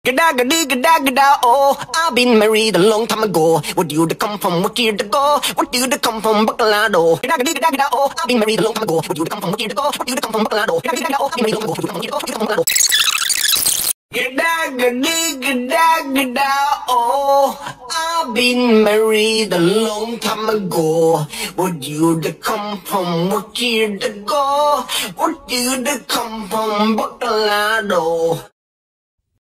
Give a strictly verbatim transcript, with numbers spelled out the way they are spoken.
Gada gada gada gada oh, I've been married a long time ago. Where do you come from? What year to go? What do you come from? Bacolado. Gada gada gada gada oh, I've been married a long time ago. Where do you come from? What year to go? What do you come from? Bacolado. Gada gada gada oh, I've been married a long time ago. Where do you come from? What year to go? What do you come from? Bacolado. Gada gada gada gada oh, I've been married a long time ago. Where do you come from? What year to go? What do you come from? Bacolado.